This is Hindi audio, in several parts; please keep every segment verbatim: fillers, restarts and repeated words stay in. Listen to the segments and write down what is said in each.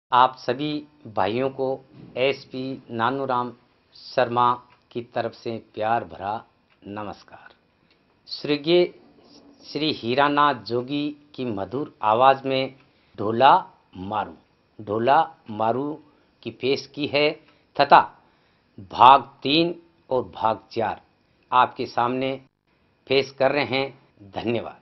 आप सभी भाइयों को एसपी नानूराम शर्मा की तरफ से प्यार भरा नमस्कार। स्वर्गीय श्री हीरानाथ जोगी की मधुर आवाज़ में ढोला मारू ढोला मारू की पेश की है तथा भाग तीन और भाग चार आपके सामने पेश कर रहे हैं। धन्यवाद।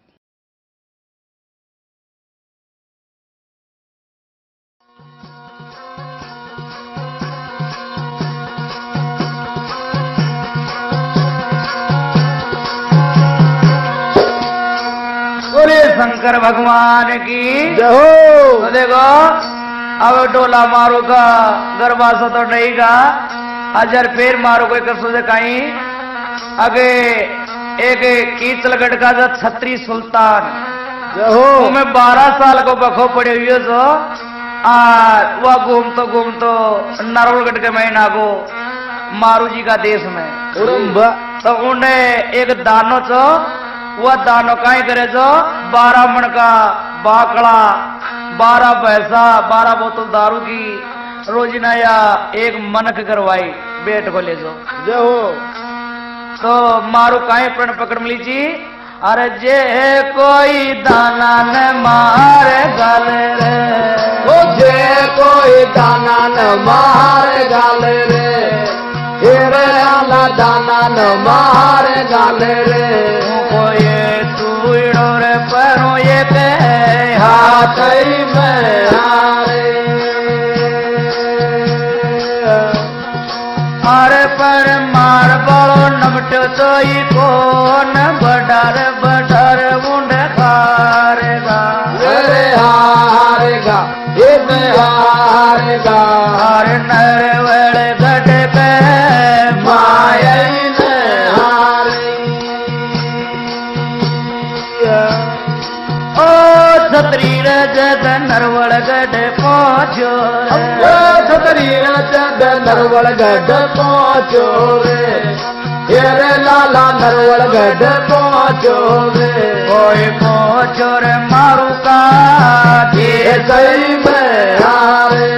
शंकर भगवान की जय हो। तो देखो अब डोला मारो का गरबासा तो नहीं का अजर फिर मारो कोई कसो से कहीं आगे एक कीचलगढ़ का जो छत्री सुल्तान जय हो मैं बारह साल को बखो पड़े हुए सो आ वह घूम तो घूम तो नारोलगढ़ के महीना को मारू जी का देश में तो उन्हें एक दानो चो वह दानो काई करे जो बारह मन का बाकड़ा बारह पैसा बारह बोतल दारू की रोजीना या एक मनक करवाई बेट को ले जो जो हो तो मारू काई प्रण पकड़ मिली जी। अरे जे कोई दाना न मारे गाले रे ओ जे कोई दाना न मारे गाले रे हेरे आला दाना न मारे गाले रे कोई तू रे परो ये के हाथ में हारे अरे पर मार बड़ो नमटो तो ही कौन बडर बडर मुंड खारेगा अरे हारेगा ये में हारेगा अरे नर वेड़े गढ़ पे माया छतरी रजद नरवड़ गढ़ पहुंचो छतरी रजद नरवड़ गढ़ पहुंचो रे हेरे लाला नरवड़ गढ़ पहुंचो रे कोई पहुंचो रे मारू का दे सही में हारे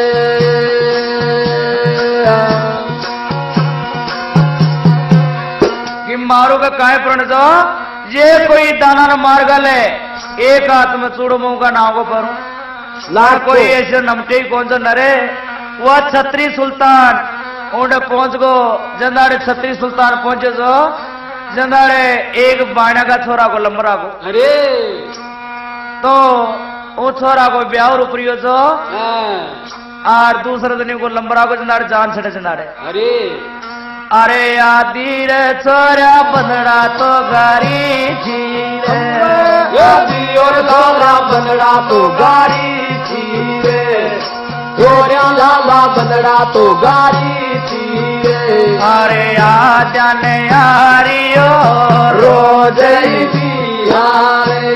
कि मारू का काय प्रण जो ये कोई दाना न मार गले एक हाथ में चूड़ो मुंह का नाव को परू ना कोई ऐसे नमटे ही कौन सा नरे वह छत्री सुल्तान उन्हें पहुंच गो जंदाड़े छत्री सुल्तान पहुंचे जो जंदाड़े एक बाणा का छोरा को लंबरा को अरे तो वो छोरा को ब्याह रुपरियो जो और दूसरे दिन को लंबरा को जंदाड़े जान छड़े जंदाड़े अरे अरे आदि रे छोरा बंदड़ा तो गारी थी रे और लाला बंदड़ा तो गारी थी रे छोरा लाला बंदड़ा तो गारी थी रे अरे आ जाने यारियो रोज ही बिहारे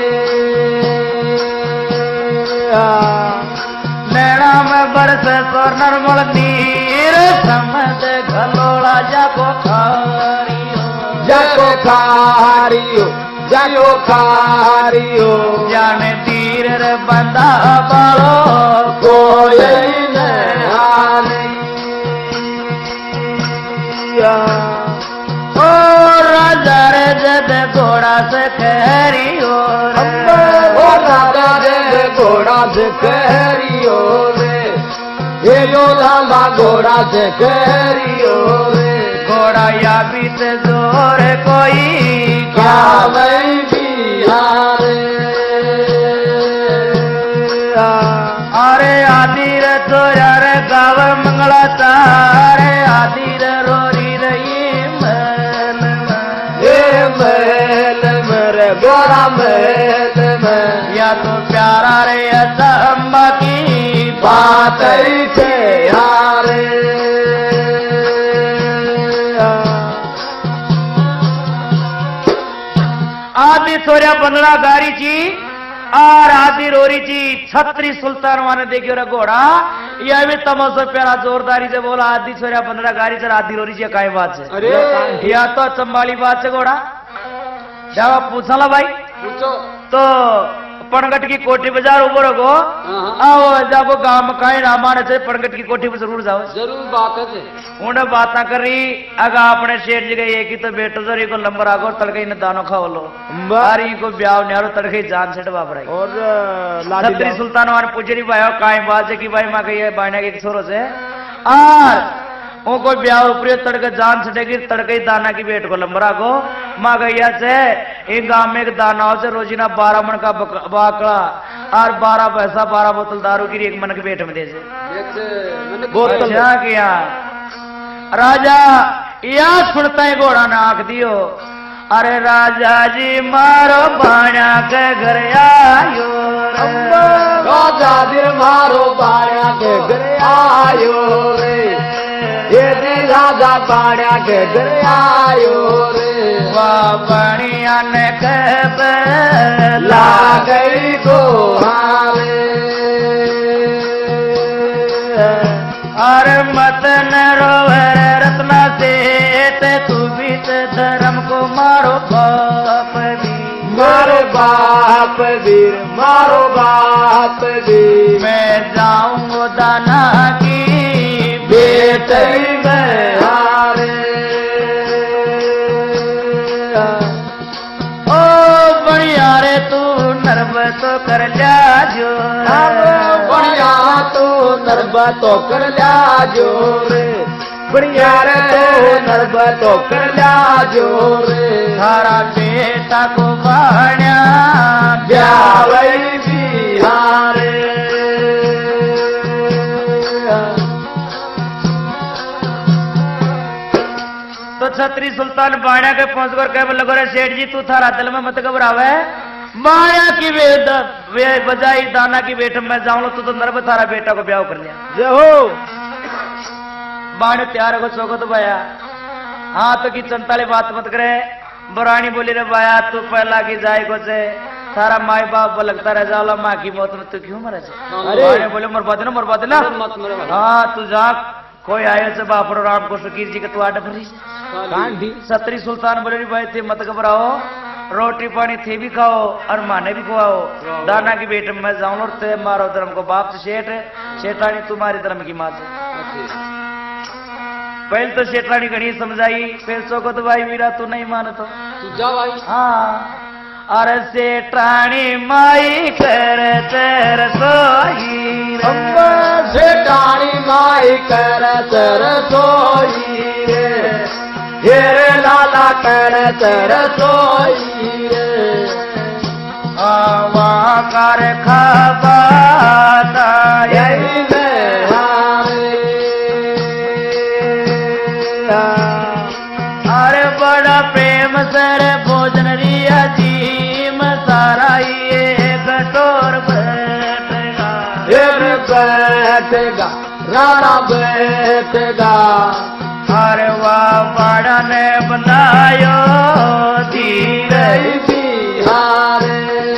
नैना में बरस तो नर्मल नीर समझ घलोड़ा जाको खारियो जाको खारियो जाको खारियो जाने तीर रे बंदा बालो कोई न आने ओ राजा रे जद घोड़ा से कहरियो ओ राजा रे घोड़ा से कहरियो रे ये यो लाला घोड़ा से कहरियो रे घोड़ा या बीत जोर कोई क्या वही बिहारे अरे आदि रे तो यार गाव मंगला तारे आदि रे रोरी रही मैल ये मैल मेरे गोरा मैल में या तो प्यारा रे अम्बा की बात थे हारे आदि सोरिया बंदड़ा गारी जी और आदि रोरी जी छत्री सुल्तान वाने देखियो रे घोड़ा यह भी तमसो प्यारा जोरदारी से बोला आदि सोरिया बंदड़ा गारी चल आदि रोरी जी काय बात है अरे या तो चंबाली बात है घोड़ा जब पूछा ला भाई पूछो तो पणगट की कोठी बाजार ऊपर रखो आओ जाको गांव में कहीं रामाने से पणगट की कोठी पर जरूर जाओ जरूर बात है उन्हें बात करी अगर आपने शेर जी गई कि तो बेटो जरी को लंबर आगो तड़के ने दानो खाओ लो अरे को ब्याह न्यारो तड़के जान से डबा पड़ाई और छत्री सुल्तान वाने पूछरी भाई काई बात है कि भाई मां कही बाणा के छोरो से और उनको ब्याह ऊपर तड़के जान छटेगी तड़के दाना की बेट को लंबरा को माँ गैया से इन गांव में एक दाना से रोजीना बारह मन का बाकड़ा और बारह पैसा बारह बोतल दारू की एक मन के बेट में दे से बोतल किया राजा या सुनता है घोड़ा ने आंख दियो अरे राजा जी मारो बाणा के घर आयो राजा जी मारो बाणा के घर आयो रे ये राजा बाणा के घर आयो रे वाह बढ़िया ने कब ला गई को हारे अरे मत न रोवे रत्ना से तू भी धर्म को मारो बाप भी मारो बाप वीर मारो बाप वीर मैं जाऊं दाना की बेटई में हारे ओ बढ़िया रे तू नर्व तो कर लिया जो बढ़िया तो नरबा तो कर लिया जो रे बढ़िया रे तो नरबा तो कर लिया जो रे थारा बेटा को बाण्या ब्यावई बिहारे तो छत्री सुल्तान बाण्या के पहुंच कर कह लगो रे सेठ जी तू थारा दिल में मत घबरावे बाण्या की वेद वे बजाई दाना की बेट में जाऊं तू तो नरब थारा बेटा को ब्याह कर लिया जय हो बाण तैयार हो चौको तो भाया हाँ तो की चंताली बात मत करे बुरानी बोली रे भाया तू पहला की जाए को से थारा माई बाप लगता रह जाओ माँ की मौत में तू क्यों मरे अरे बोले मरवा देना मरवा देना हाँ तू जा कोई आयो से बापड़ो राम को फकीर जी के तू आड भरी छत्री सुल्तान बोले रे भाई थे मत घबराओ रोटी पानी थे भी खाओ और माने भी खुआओ दाना की बेटे में जाऊं और ते मारो धर्म को बाप से सेठ है सेठानी तुम्हारी धर्म की माँ से पहले तो सेठानी घड़ी समझाई फिर सोको तो भाई मीरा तू नहीं मानतो तू जा भाई हाँ अरे सेठानी माई कर तेर सोई अम्बा सेठानी माई कर तेर सोई रे हेरे लाला कर तेर सोई रे आवा कर खबाता यही में हारे अरे बड़ा प्रेम सर भोजन रिया जी सारा ये कटोर बैठेगा बैठेगा राणा बैठेगा अरे वाह बड़ा ने बनायो धीरे बिहारे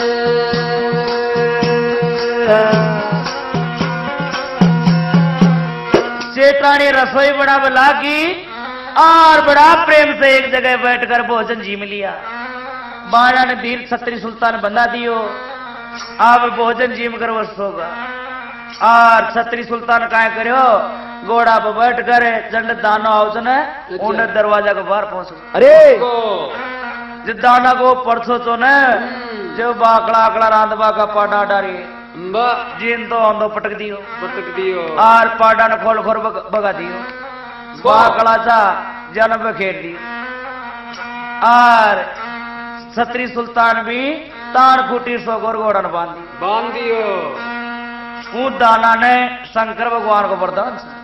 सेठानी रसोई बड़ा बला की और बड़ा प्रेम से एक जगह बैठकर भोजन जीम लिया बाणा ने धीर छत्री सुल्तान बंधा दियो अब भोजन जीम कर वस्त होगा और छत्री सुल्तान काय करो घोड़ा पर बैठ कर जंड दाना आओ ने उन्हें दरवाजा के बाहर पहुंच अरे जो दाना को परसो तो ने जो बाकड़ा आकड़ा रांधवा का पाडा डारी जिन तो अंदो पटक दियो पटक दियो और पाडा ने खोल खोल बगा दियो बाकड़ा सा जन्म खेल दियो और छत्री सुल्तान भी तान फूटी सोगोर घोड़न बांधी बांध दियो ऊ दाना ने शंकर भगवान को वरदान से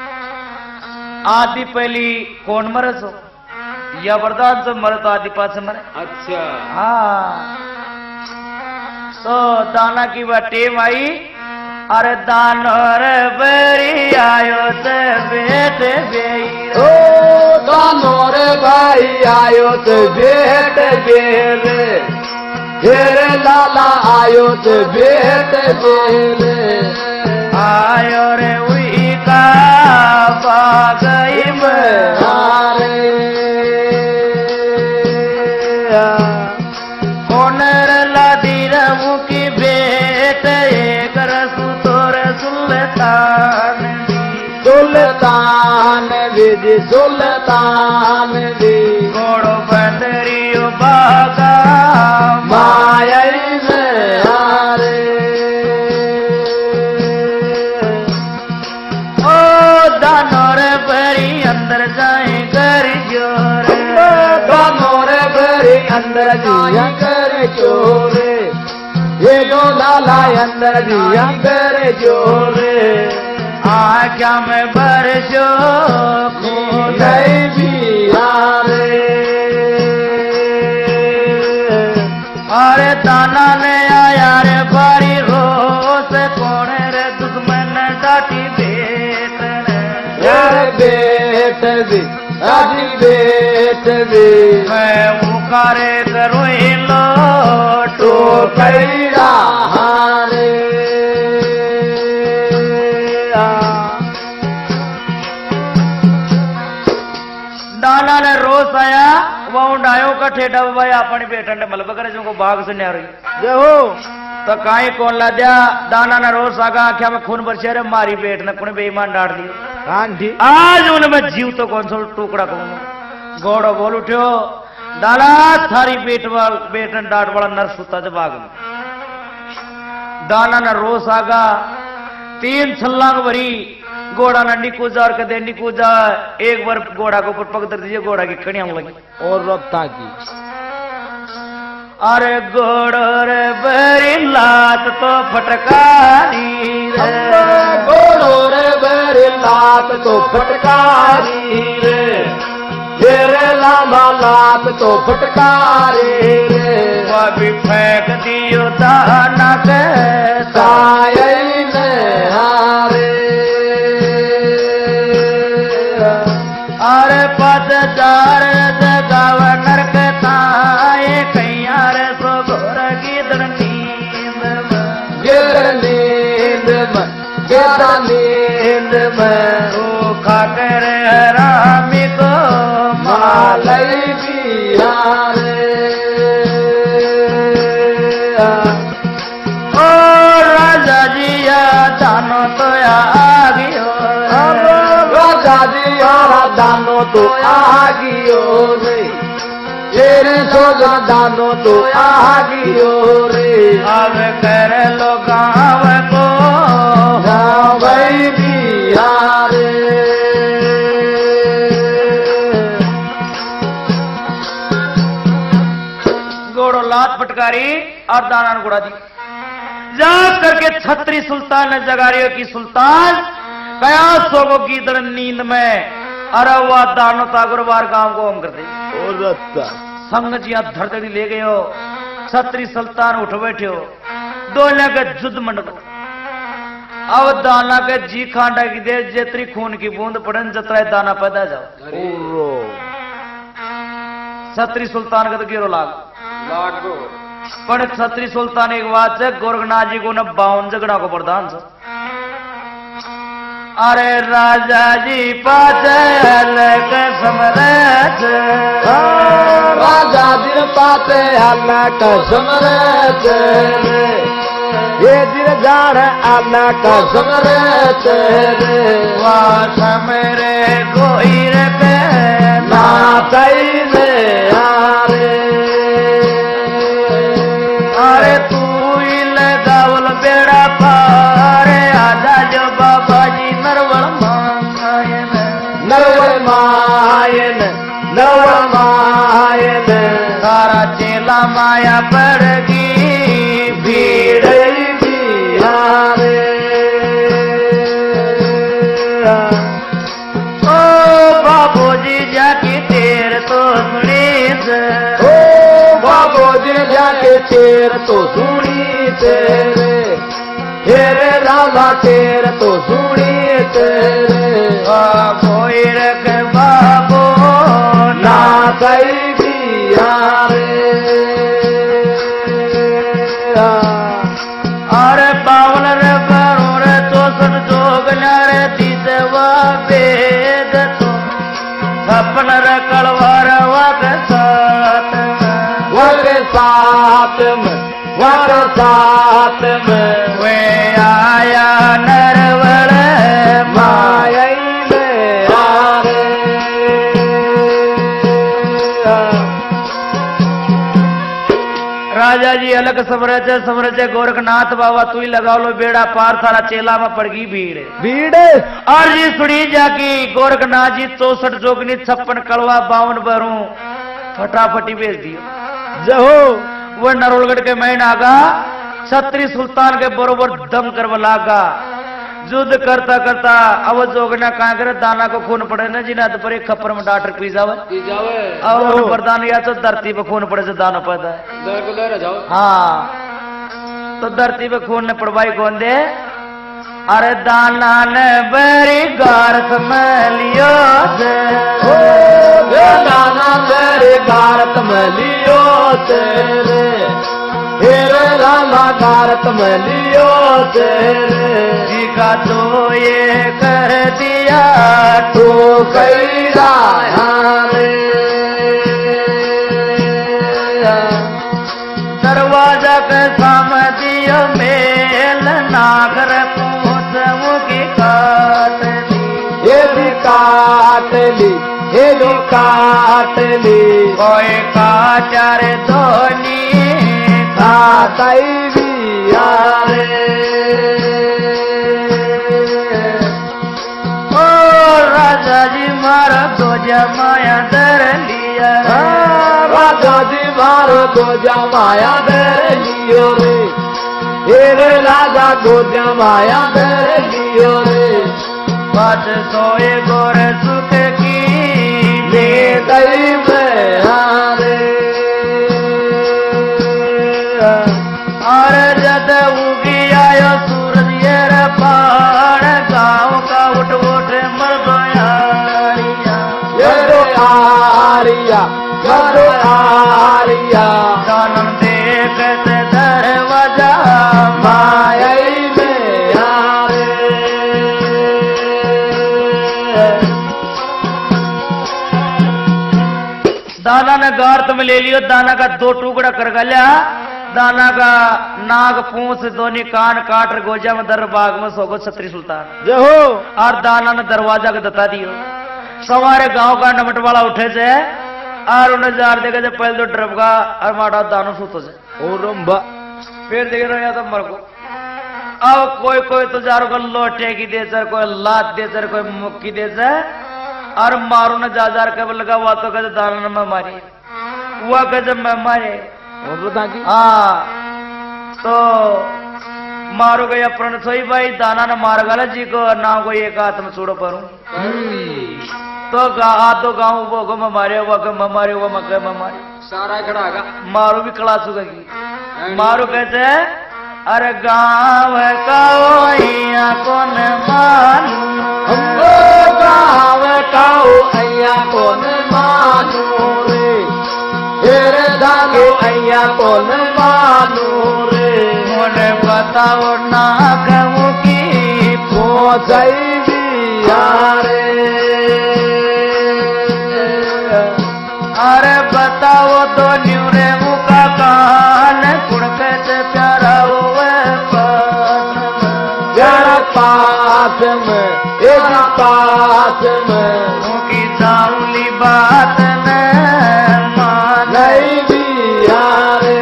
आदि पहली कौन मरे सो या वरदान से मरे तो आदि पास मरे अच्छा हाँ तो दाना की वह टेम आई अरे दानोर बरी आयो ते बेटे बेई ओ दानोर भाई आयो ते बेटे बेरे हेरे लाला आयो ते बेटे बेरे आयो रे उई का बागई में हारे कोनर ला दी रमु की विधि सुल्तान दी घोड़ो बंदरियो बागा माया हारे ओ दानोर भरी अंदर जाए कर जोर दानोर भरी अंदर दिया कर चोरे ये जो लाला अंदर दिया कर जोरे आख्या में बरसो नहीं भी हारे अरे ताना ने आया रे बारी रोस कौन रे दुश्मन डाटी बेट यार बेट दी आजी बेट दी मैं उकारे करो लो तो कैला हारे दाना ने रोस आया वह डायो का ठेठा भाई अपनी बेटा ने मलबा करे जो बाग से नहीं रही हो तो काई कौन ला दिया दाना ने रोस आगा आख्या में खून बरसे रे मारी बेट ने कुने बेईमान डांट दिया आंटी आज उनमें जीव तो कौन सा टुकड़ा कहूँ घोड़ो बोल उठ्यो दाला थारी बेट वाल बेट ने डांट वाला नर सुता जब बाग में दाना ने रोस आगा तीन छलांग भरी घोड़ा ने निकूजा और कदे निकूजा एक बार घोड़ा को ऊपर पकड़ दीजिए घोड़ा की कड़ियां लगी और रफ्ता की अरे घोड़ो रे बरी लात तो फटकारी रे घोड़ो रे बरी लात तो फटकारी रे तेरे लामा लात तो फटकारी रे वह भी फेंक दियो दाना के साये ने हारे अरे पदचार जगाव नरक ताए कैयार सो घोर गिदड़ नींद में गिर नींद में गिर नींद में ओ खाकर रामी को मालई बिहारे ओ राजा जिया जानो तो आ गयो राजा दिया दानो तो आगियो रे तेरे सोगा दानो तो आगियो रे अब कर लो गाँव को भाई बिहारे घोड़ो लात फटकारी और दाना ने गुड़ा दी जा करके छत्री सुल्तान ने जगारियो की सुल्तान कया सोगो गीदड़ नींद में अरे वह दानो तागुरवार गांव को हम कर दे और रत्ता संग जिया धरधड़ी ले गयो छत्री सुल्तान उठ बैठो दोनों के जुद मंडलो अब दाना के जी खांडा की देर जेतरी खून की बूंद पड़न जतरा दाना पैदा जाओ छत्री सुल्तान का तो गिरो लाग पर छत्री सुल्तान एक बात है गोरखनाथ जी को न बावन झगड़ा को प्रधान था अरे राजा जी पाचल समरथ राजा दिन पाते अल्लाह कसम रे ये दिन जान अल्लाह कसम रे वास मेरे कोई रखे ना कई ने यारे अरे तू ही लगावल बेड़ा पारे आजा जो बाबा जी नरवल मायन नरवल मायन नरवल मायन सारा चेला माया पड़गी भीड़ बिहारे ओ बाबू जी जाके तेर तो सुनी ओ बाबू जी जाके तेर तो सुनी तेरे तेरे राधा तेर तो सुनी तेरे कोई रख बाबू ना कई बिहारे अरे बावन रे बारों रे चौसठ जोगल्या रे तीसवा वेद तो छप्पन रे कलवार वाक सात वर सात में वर सात में वे आया नरवल माया में हारे राजा जी अलग समरच समरच गोरखनाथ बाबा तू ही लगा लो बेड़ा पार सारा चेला में पड़ गई भीड़ भीड़ और जी सुनी जाकी गोरखनाथ जी चौसठ जोगनी छप्पन कड़वा बावन बरू फटाफटी भेज दियो जहो वो नरोलगढ़ के मैन आगा छत्री सुल्तान के बरोबर दम करवा लागा युद्ध करता करता अब जोगना कहा करे दाना को खून पड़े ना जी ना तो पर एक खप्पर में डाक्टर पी जावे पी जावे और वरदान या तो धरती पे खून पड़े से दाना पैदा है दर को दर जाओ हाँ तो धरती पे खून ने पड़वाई कौन दे अरे दाना ने बरी गारत में लियो से दाना तेरे गारत में लियो तेरे हेरे रामा गारत में लियो तेरे जी का तो ये कर दिया तू कई रे दरवाजा के सामने दियो मेल नागर पूछ मुखी काट ली ये भी काट ली ये भी काट ली कोई काचार धोनी काटई भी यारे ओ राजा जी मारा दो जमाया दर लिया राजा जी मारो दो जमाया दर लियो रे हेरे राजा दो जमाया दर लियो रे बात सोए गोर सुख की ले दई में हारे और जद उगी आयो सूरज ये पहाड़ गाँव का उठ उठ मरदोयारिया ये तो आरिया ये तो आरिया जन्म देख से दरवाजा मायई में हारे दाना ने गार्त में ले लियो दाना का दो टुकड़ा कर गया दाना का नाग पूंछ दोनी कान काट गोजा में दर बाग में सोगो छत्री सुल्तान जहो और दाना ने दरवाजा को दता दियो सवारे गांव का नमट वाला उठे से और उन्हें जार देखे जब पहले तो डरबगा और माटा दानो सूतो से ओ रंबा फिर देख रहे तो मर को अब कोई कोई तो जारो को लोटे की दे सर कोई लात दे सर कोई मुक्की दे सर और मारू न जा जार के लगा हुआ तो कहते दाना न मैं मारी हुआ कहते मैं मारे हाँ तो मारो गया प्रण सोई भाई दाना न मार गला जी को नाम को एक हाथ में छोड़ो परू तो गा तो गाँव वो को मैं मारे हुआ को मैं मारे हुआ मैं कह मैं मारे सारा खड़ा आगा मारू भी कड़ा चुका की मारू कहते अरे गाँव का वहिया कौन मानू हमको गाँव काऊ अया कौन मानू रे हेरे दानो अया कौन मानू रे मुझे बताओ ना कहूँ की पहुँचाई भी यारे अरे बताओ तो न्यूरे मुका कान कुड़के से प्यारा हुए जरा पास में एक पास में की साउली बात न मान नहीं भी यारे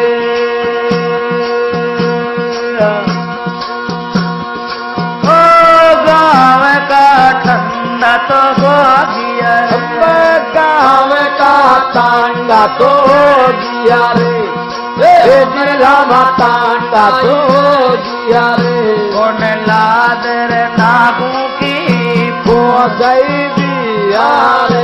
ओ गाँव का ठंडा तो हो गया गाँव का तांडा तो दिया रे रामा तांडा तो दिया रे कौन लादर नागू की पहुँचाई दिया रे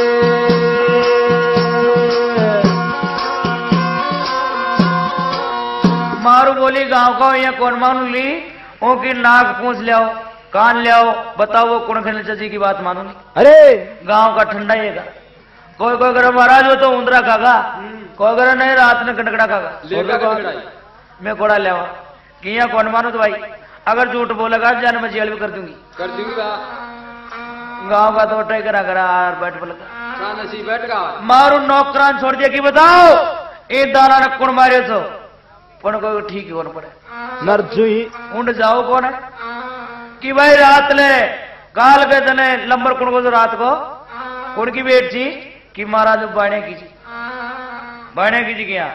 मारू बोली गांव का ये कौन मानू ली ओ की नाक पूछ ले आओ कान ले आओ बताओ वो कौन खेलने चाची की बात मानू ली अरे गांव का ठंडा ही है कोई कोई अगर महाराज हो तो उंदरा खागा कोई अगर नहीं रात में कटकड़ा खागा लेगा कटकड़ा मैं कोड़ा ले आवा किया कौन मानो तो भाई अगर झूठ बोलेगा जान मैं जेल में कर दूंगी कर दूंगी बा गांव का तो उठे करा करा और बैठ बोलेगा का नसीब बैठ का मारू नौकरान छोड़ दिया कि बताओ ये दाना ने कौन मारे तो पण कोई ठीक ही होना पड़े नरजुई उंड जाओ कौन है कि भाई रात ले काल के तने लंबर कुण को तो रात को कुण की बेट थी कि महाराज बाणे की जी बाणे की जी क्या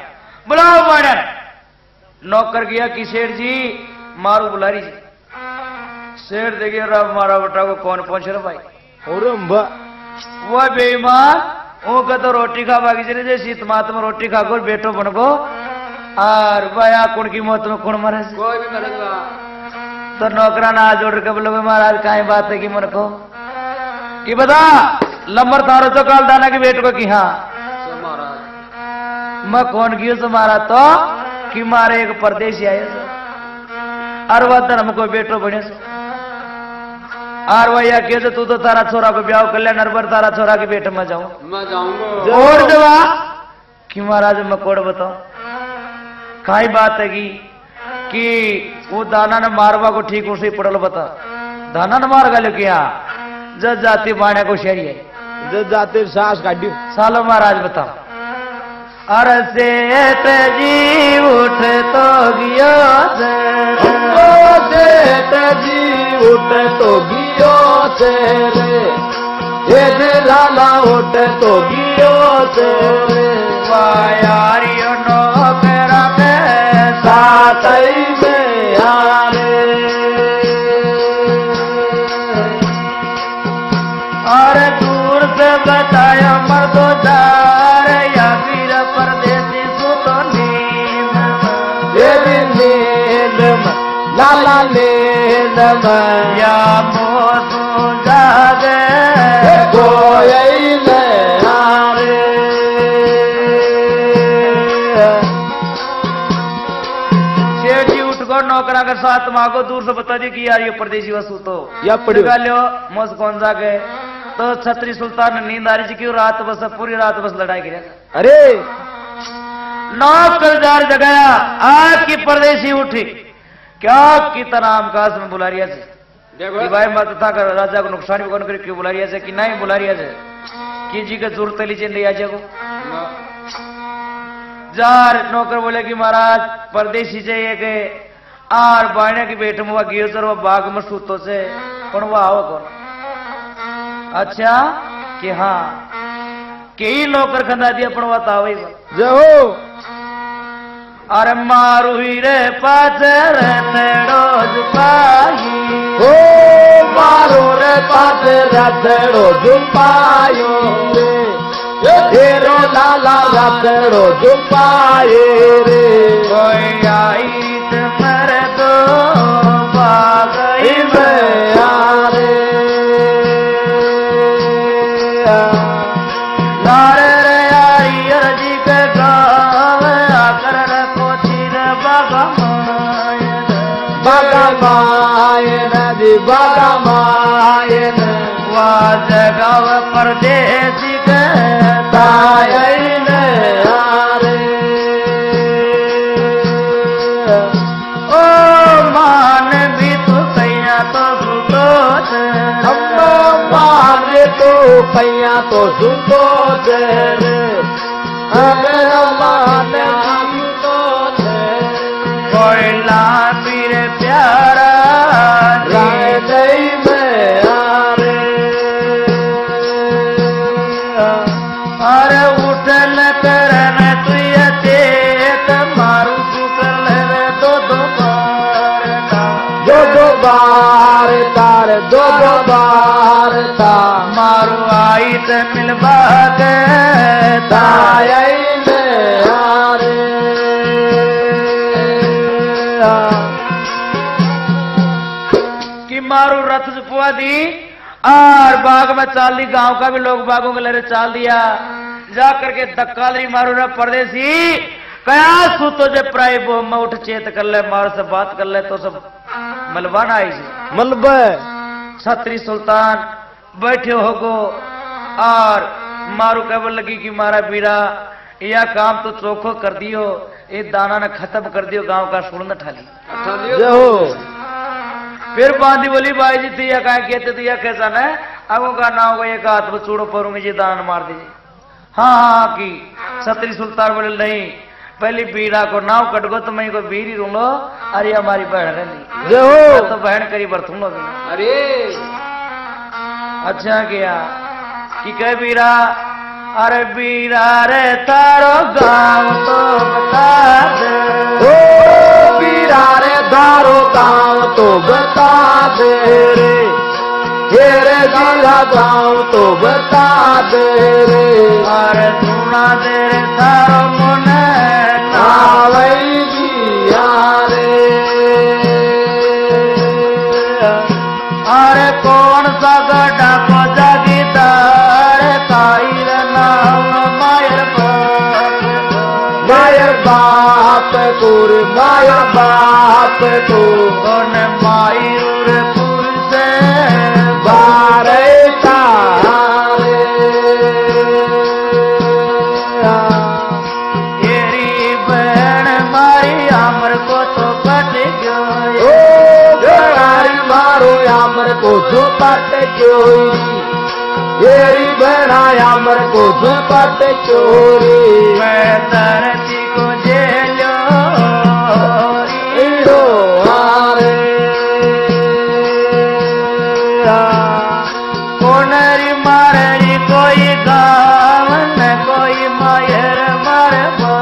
बुलाओ बाड़ा। नौकर गया कि सेठ जी मारू बुलारी जी। सेठ देखिए रब मारा बेटा को कौन पहुंच रहा भाई। और वह बेईमान वो का तो रोटी खा बाकी चले जैसे इतमात्मा रोटी खा को बेटो बन को और भया कुण की मौत में कुण मरे से। कोई भी मरेगा तो नौकरा ना जोड़ के बोलोगे महाराज काहे बात है कि मन को कि बता लंबर तारो तो काल दाना की बेट को कि हाँ सो महाराज मैं कौन कियो से मारा तो कि मारे एक परदेसी आए सो और वह धर्म को बेटो बने सो और वह यह कहे तू तो तारा छोरा को ब्याह कर ले नरबर तारा छोरा के बेटे में जाऊं मैं जाऊंगा और जवा कि महाराज मैं कोड बताऊं काई बात है कि कि वो दाना ने मारवा को ठीक उसे पड़ल बता दाना ने मार गलो क्या जज जाति बाणे को शहरी है जब जाते सास काटी सालो महाराज बताओ अरे सेठ जी उठ तो गियो से ओ सेठ जी उठ तो गियो से रे ये जे लाला उठ तो गियो से रे वायारियो नौकरा के साथ ही में यारे और दूर से बताया मर्दो जार या वीर परदेसी सुतो नींद ये भी नींद में लाला नींद में या मोसू जागे कोई ले यारे सेठ जी उठ को नौकरा के साथ मांगो दूर से बता दी कि यार ये परदेसी वसु तो या पड़ियो लगा लियो मोस कौन जागे तो छत्री सुल्तान ने नींद आ रही थी क्यों रात बस पूरी रात बस लड़ाई गिरे अरे नौकरदार जगाया आज की परदेसी उठी क्या की तनाम काश में बुला रिया से देखो कि भाई मत था कर राजा को नुकसान भी कौन करे क्यों बुला रिया से कि नहीं बुला रिया से कि जी के जरूरत ली चंदी आज को जार नौकर बोले कि महाराज परदेसी चाहिए के आर बाणे की बेट मुआ गियो सर वो बाग में सूतो से कौन वो आओ कौन अच्छा कि हाँ कई नौकर खंदा दिया पण वो ताव ही जहो अरे मारू ही रे पाचर रोज पाही ओ मारो रे पास रतड़ो जुपायो रे तेरो लाला रतड़ो जुपाए रे कोई आई तो मर दो बाग ही में यारे नारे रे यारी अर्जी के गाँव आकर रे पोछी रे बाबा बागा मायन दी बागा मायन जगाव परदेसी के तायन यारे ओ मान भी तू कैया तो सुतो अम्मा मारे तो पैया तो सुतो तेरे अगर माने तो कोयला पीर प्यारा राय दई में आरे अरे उठल करन तू चेत मारू तू कर ले दो दो बार दो दो बार तार दो दो बार ता मारू आई त मिलवा के ताय में आरे कि मारू रथ जुपवा दी और बाग में चाल दी गांव का भी लोग बागों के लहरे चाल दिया जा करके धक्का ली मारू रे परदेसी कया सु तो जे प्राय बो में उठ चेत कर ले मार से बात कर ले तो सब मलबाना आई जी मलब छत्री सुल्तान बैठे होगो और मारू कहने लगी कि मारा बीरा यह काम तो चोखो कर दियो ये दाना ने खत्म कर दियो गांव का सुड़न ठाली अच्छा लियो जहो फिर बांधी बोली भाई जी थी कहा कहते थे यह कैसा न अब का ना होगा एक हाथ में चूड़ो परूंगी जी दान मार दीजिए हाँ हाँ की छत्री सुल्तान बोले नहीं पहली बीड़ा को नाव कट गो तो मैं को बीर ही रूंगो अरे हमारी बहन रहनी जहो तो बहन करी बरतूंगा भी अरे अच्छा किया कि कह बीरा अरे बीरा रे तारो गाँव तो बता बता दे रे, तेरे जिला गाँव तो बता दे रे। अरे सुना दे रे थारो मन नावई जिया रे। अरे कौन सा गड्ढा को जागीदार काई नाम मायर मायर बाप कुर मायर बाप को कौन मायूर पुर से बारे तारे। तेरी बहन मारी अमर को तो कट गयो। ओ गरारी मारो यामर को जो पट चोरी, तेरी बहना यामर को जो पट चोरी। मैं धरती को जेलो इरो हारे कोनरी माररी कोई गाँव न कोई मायर मार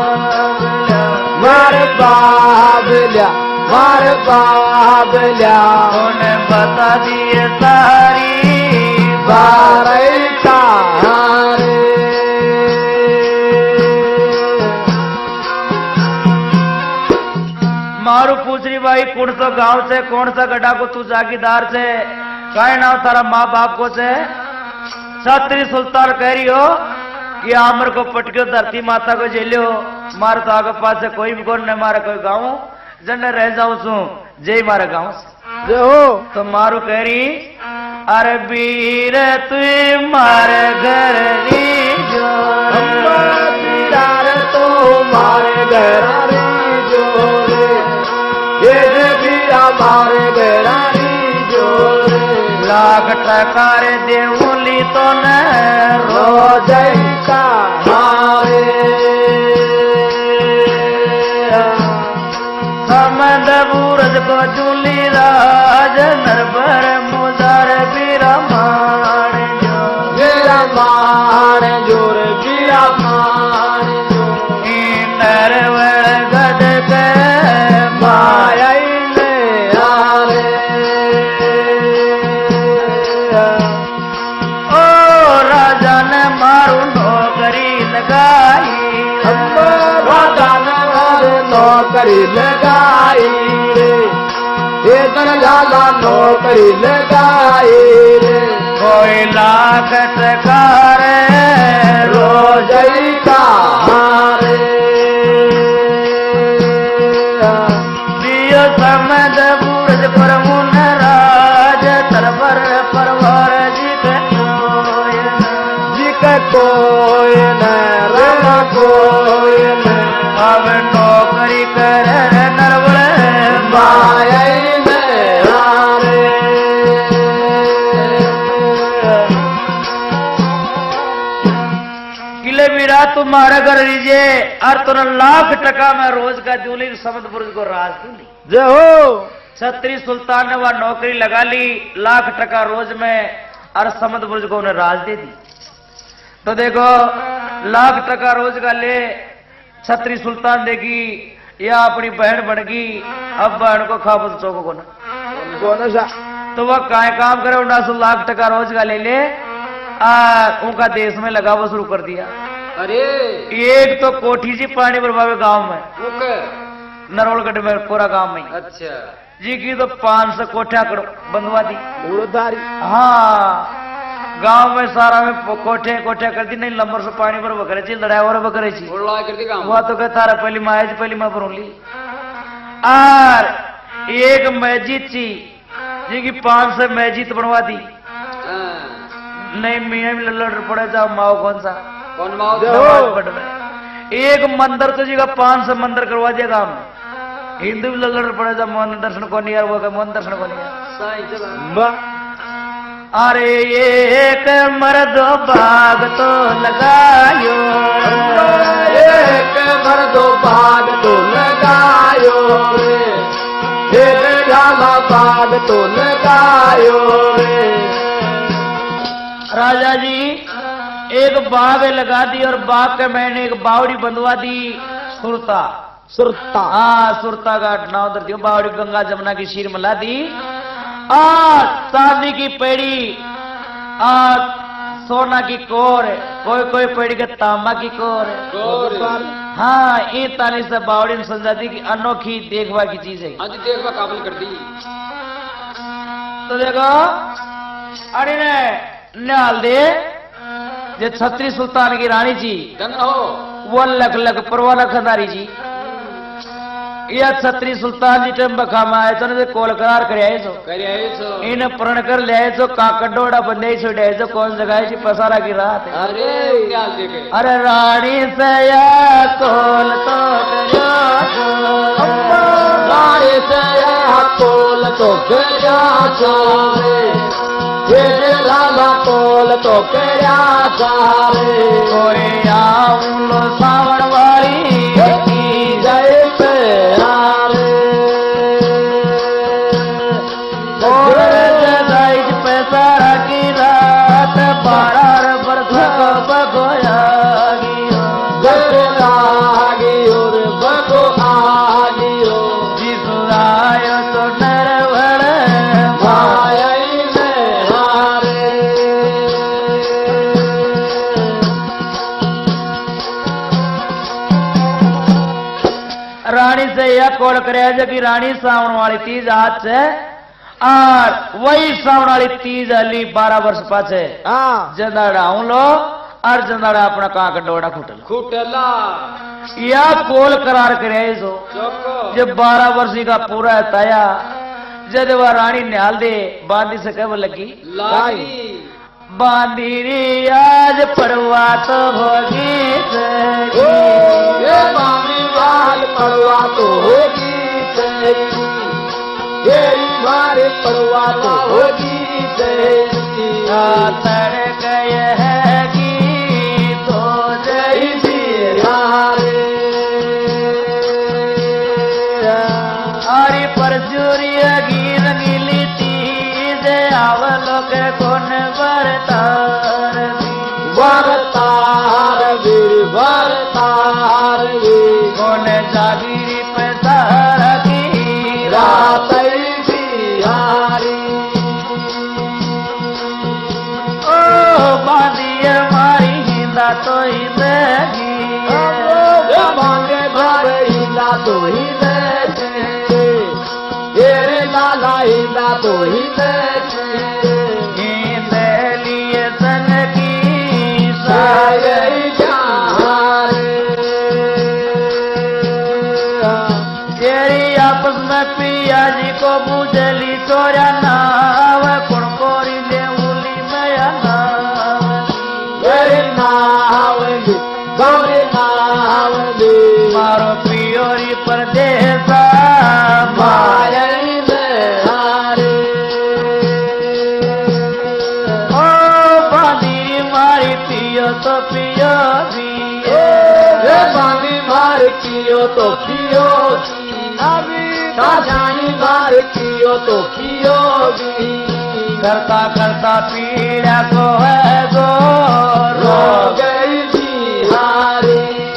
मार बाबल्या मार बाबल्या कौन बता दिए सारी बारे तारे। मारू पूछ रही भाई कौन सा गांव से कौन सा गड्ढा को तू जागीदार से काय नाम तारा माँ बाप को से। छत्री सुल्तान कह रही हो कि आमर को पटक्यो धरती माता को जेलियो मार तो आगे पास से कोई भी कौन न मारे कोई गाँव जन रह जाऊं सू जय मारे गाँव से जो हो तो मारू कह रही अरे वीर तू मारे घर री जो अम्मा तो मारे गरारी जोरे, ये भी हमारे गरारी जोरे। लाख टकार देवली तो न रोजई का हारे समद बूरज को चूली राज नरबर मुजार बीरा मान जो मेरा मान जोर गिरा मान जोर नरवर गद के माया ले आरे। ओ राजा ने मारू नौकरी लगाई नौकरी लगाई रे, ये दरजाला नौकरी लगाई रे। कोई लाख टकार रोजई का हारे दियो समद बूरज पर मुन राज तरबर परवर जी के जिक कोई न रम कोई न अब नौकरी कर नरवल माया ने हारे। किले बीरा तुम्हारा घर लीजिए और तुरंत लाख टका में रोज का जूली समद बुर्ज को राज दूंगी। जो हो छत्री सुल्तान ने वह नौकरी लगा ली लाख टका रोज में और समद बुर्ज को उन्हें राज दे दी। तो देखो लाख टका रोज का ले छत्री सुल्तान देगी या अपनी बहन बन गई अब बहन को खाओ तो चौको को ना कौन सा तो वह काय काम करे उन्नास लाख टका रोज का ले ले आ उनका देश में लगावा शुरू कर दिया। अरे एक तो कोठी जी पानी बरबावे गांव में ओके नरोलगढ़ में पूरा गांव में अच्छा जी की तो पांच सौ कोठा बंधवा दी। उड़धारी हाँ गांव में सारा में कोठे कोठे कर दी नहीं लंबर से पानी पर बकरे ची लड़ाई और बकरे ची बोला करती काम वह तो कहता रहा पहली माँ जी पहली माँ पर ली और एक मस्जिद थी जी की पांच सौ मस्जिद बनवा दी। हाँ, नहीं मियाँ भी लड़ पड़े जाओ माओ कौन सा कौन माओ नमाज पढ़ रहे। एक मंदिर तो जी का पांच सौ मंदिर करवा दिया गांव में हिंदू भी लड़ पड़े जाओ मोहन दर्शन को नहीं यार वो मोहन दर्शन को नहीं यार। सही चला अरे एक मर्द बाग तो लगायो एक मर्दो बाग तो लगायो रे, एक झाला बाग तो लगायो रे। राजा जी एक बाग लगा दी और बाग के मैंने एक बावड़ी बंधवा दी सुरता सुरता हाँ सुरता का नाव दर दियो बावड़ी गंगा जमुना की शीर मिला दी और चांदी की पेड़ी और सोना की कोर, कोई कोई पेड़ी के तांबा की कोर। हाँ, ये ताली से बावड़ी ने संजाती की अनोखी देखवा की चीज है। हाँ जी, देखवा काबिल कर दी। तो देखो अरे ने निहाल दे जे छत्री सुल्तान की रानी जी धन हो वो लख लख परवाना खंदारी जी या छत्री सुल्तान जी टेम बखा में आए तो ने कोल करार कर आए सो करे आए सो इन प्रण कर ले आए सो काकड़ोड़ा बंदे छोड़े आए सो कौन जगह है जी पसारा की रात है। अरे क्या देखे अरे रानी से या कोल तो रानी से या कोल तो गया सारे ये लाला कोल तो गया सारे कोई आऊलो सावन वाली जय प्यारे और जदाइज पैसा की रात बारह बरस को बगोया जय आगी और बगो आगी हो जिस आयो तो नरवण माया में हारे रानी से यह कोल करे जो कि रानी सावन वाली तीज हाथ से और वही सावन वाली तीज अली बारह वर्ष पाछे हाँ जंदाड़ा हूं लो और जंदाड़ा अपना कांक डोड़ा खुटल खुटला या कोल करार करे सो चौको जब बारह वर्षी का पूरा ताया जब वह रानी निहाल दे बांदी से कब लगी लागी बांदी रे आज पड़वा तो होगी ये मामी बाल पड़वा तो होगी तेरी तेरी मारे पड़वा तो होगी तेरी तड़ गए है की तो जय यारे हरी परचूरी गी रंगीली तीज आवलो के कौन बरतार वरतार वीर वरतार वीर कौन जागीरी पैसार की रात बिहारी ओ बांधिए मारी हिंदा तो ही देगी मांगे घर हिला तो ही देखे ये लाला हिला तो ही देखे हिंदे लिए सन की साय तेरी आपस में पिया जी को बुझली चोरा नाव कुण कोरी ले उली मया नाव मारो पियोरी परदेसा माया ओ बांधी मारी पियो तो पियो भी मार कियो तो कियो जानी मार कियो तो कियो करता करता पीड़ा को है गो रो गई बिहारी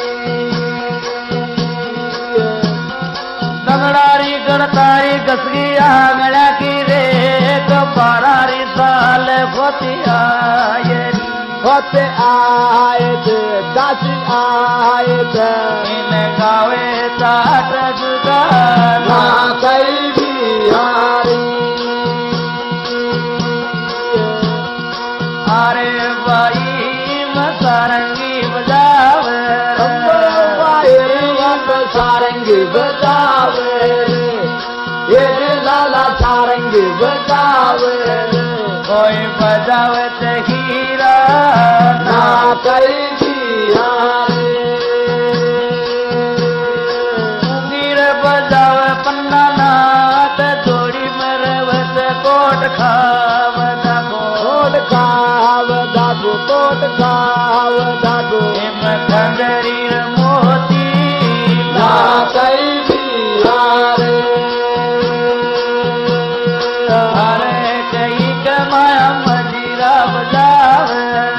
दंगड़ारी गणतारी गसगी आंगड़ा की रे बारारी साल होती आये होते आए थे दासी आए थे इन गावे चाट जुगाना कई बिहारी अरे भाई मसारंगी बजावे सारंगी बजावे ये लाला सारंगी बजावे कोई बजावे ते हीरा ना कई बिहारी गिर बजावे पन्ना नाट जोड़ी मरवत कोट खाव कोट खाव दादू कोट खाव दादू हिम खंडरी मोती ना कई बिहारी अरे कई कमाया मजीरा बजावे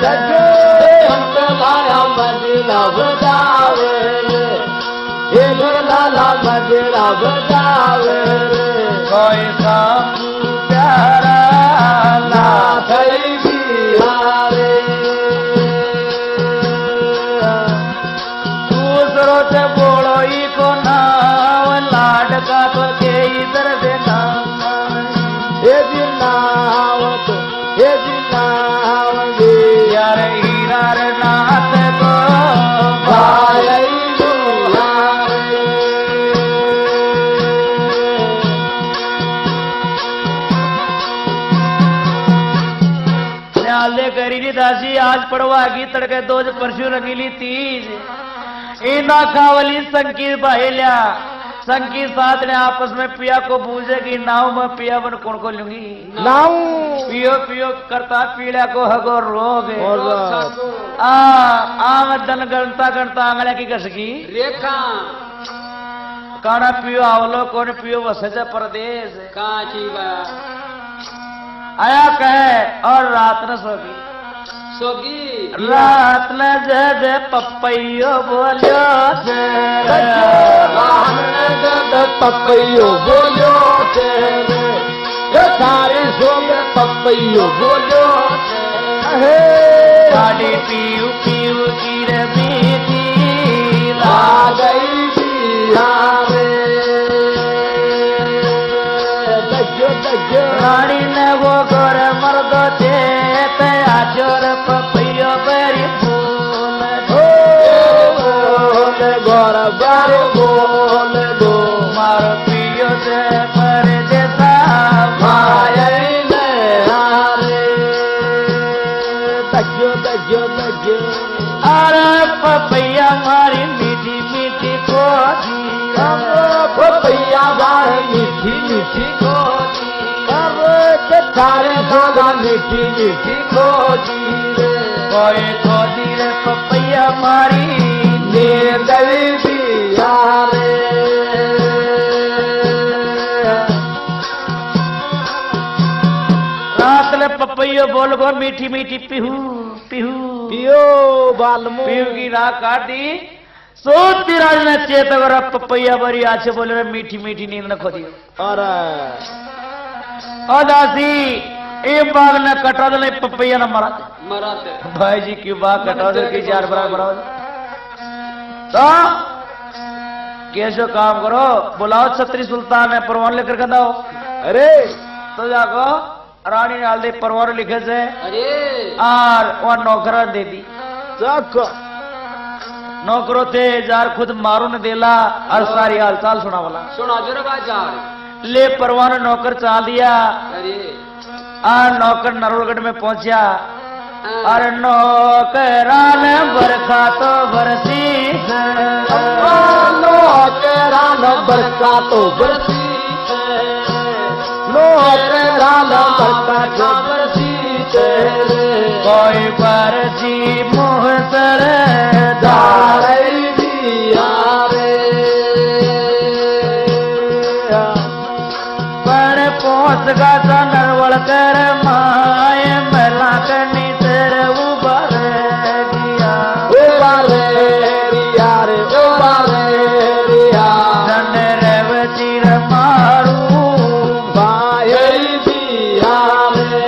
माया मजरा बजावे ये लाला मजरा बजावे कोई सामू प्यार मीठी दासी आज पड़वा की तड़के दोज परसों रंगीली तीज इना खावली संकीर बहेल्या संकीर साथ ने आपस में पिया को पूछेगी नाव में पिया बन कौन को लूंगी नाऊ पियो पियो करता पीड़ा को हगो रोग और आ आम दन गणता गणता आंगल्या की कसकी रेखा काना पियो आवलो कौन पियो वसजा परदेश काची बा आया कहे और रात न सोगी सोगी रात न जद पपैयो बोलियो से पपैयो बोलो तेरे ये सारे सोग पपैयो बोलो गाड़ी पीऊ पीऊ की रे बीती आ गई बिहारे दज्जो दज्जो रानी ने वो गोर मर्द थे आजोर पपैयो बरी फूल बोल गोर बारे बोल दो मार पियो से पर देता माये ने हारे दज्जो दज्जो दज्जो अरे पपैया मारी मीठी मीठी कोठी पपैया बारे मीठी मीठी खोजी अरे सारे भोगा मीठी मीठी खोजी रे कोई खोदी रे पपैया मारी नींद बिया रे रात ले पपैयो बोल गो मीठी मीठी पिहू पिहू पियो बालमो पिहू की रात काट दी सोती राज ने चेत कर पपैया बरी आछे बोले रे मीठी मीठी नींद न खोदी अरे दासी एक बाग ने कटा दे पपैया न मरा मराते भाई जी क्यों बाग कटा दे की चार बराबर बराबर तो कैसे काम करो बुलाओ छत्री सुल्तान है परवान लेकर के दाओ अरे तो जाको रानी डाल दे परवान लिखे से अरे और वह नौकरा दे दी चक नौकरों थे जार खुद मारू ने देला और सारी हाल चाल सुना वाला सुना जरा बाजार ले परवान नौकर चाल दिया अरे और नौकर नरोलगढ़ में पहुंचा और नौकरान बरखा तो बरसी नो तेरा नंबर का तो बरसी नो तेरा नंबर का तो बरसी तेरे कोई बरसी मुँह सर दाई दिया रे पर पहुंच गा नरवल कर माए मेला करनी तेरे उबर गया उबारे रिया रे उबारे रिया धन रव चिर मारू बाई दिया रे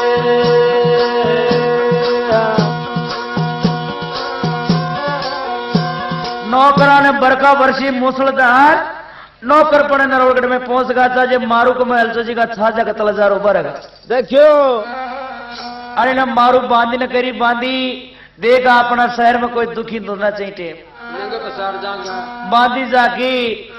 नौकरा ने बरका बरसी मूसलधार नौकर पड़े नरवलगढ़ में पहुंच गया था जब मारू को महल जी का छाजा का तलजार उबर है देखियो अरे ना मारू बांधी न करी बांधी देखा अपना शहर में कोई दुखी होना चाहिए नंगे पसार जागा बांधी जाके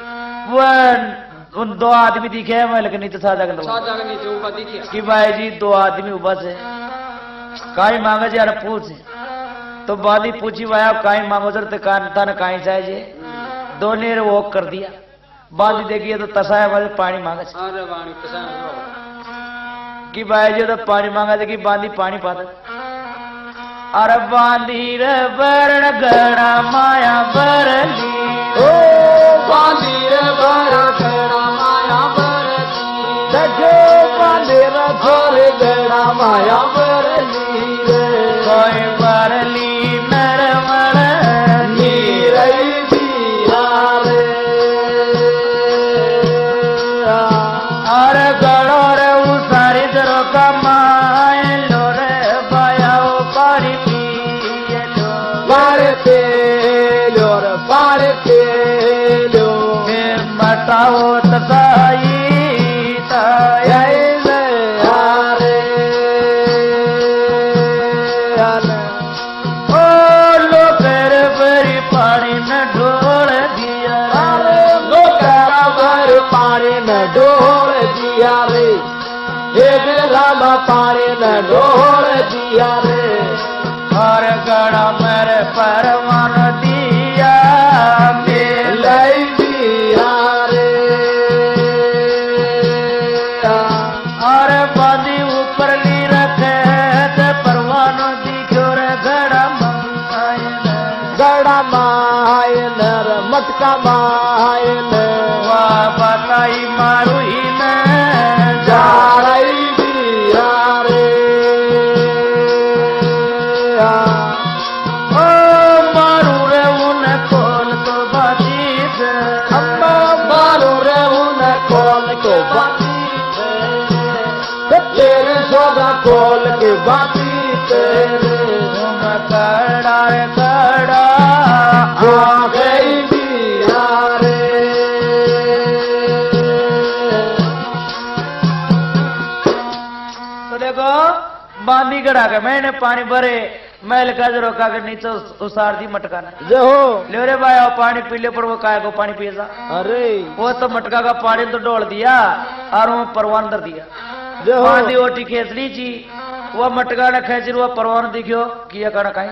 वो उन दो आदमी दिखे मैं लेकिन नहीं तो साजा कर साथ जागा नीचे ऊपर दिखे कि भाई जी दो आदमी उबा से काई मांगे जी अरे पूछ तो बांधी पूछी भाई काई मांगो सर तो कान तन काई चाहिए दोनों ने वो कर दिया बांधी देखिए तो तसाया वाले पानी मांगे अरे वाणी पसार कि भाई जी तो पानी मांगा थे कि बांधी पानी पाता अरे बांधी रे बरण गड़ा माया बरली ओ बांधीर बर गड़ा माया बरली देखो बांधीर बर गड़ा माया बरली रे कोई बरली नरमण नीरई दिया रे और गड़ो रे उसारी दरो का माए लो रे बायाओ पारी पिए लो पार पेलो रे पार पेलो फिर मटाओ तसाई ताई ले हारे ओ लो कर बरी पानी न ढोल दिया अरे लोकारा भर पानी न डोल दिया रे हे रामा पानी न डोल दिया रे गड़ा मेरे परवान दिया लई दिया रे और बांधी ऊपर ली रखे ते परवान दिखो रे गड़ा मायन गड़ा मायन रे मटका मायन वाह बताई मारू ही ने जा रही दिया रे ओ मारू रे उन खोल तो बाजी से अम्मा मारू रे उन खोल के बाती तेरे सोदा खोल के बाती तेरे तुम कड़ा रे कड़ा आ गई दिया रे तो देखो बांधी गड़ा के मैंने पानी भरे मैल का जो रोका के नीचे उसार दी मटका ने जो हो ले रे भाई आओ पानी पी ले पर वो काय को पानी पिएगा अरे वो तो मटका का पानी तो डोल दिया और वो परवान दर दिया जो हो बांधी ओटी खेच ली जी वो मटका ने खेच वो परवान दिखियो किया कड़ा कहीं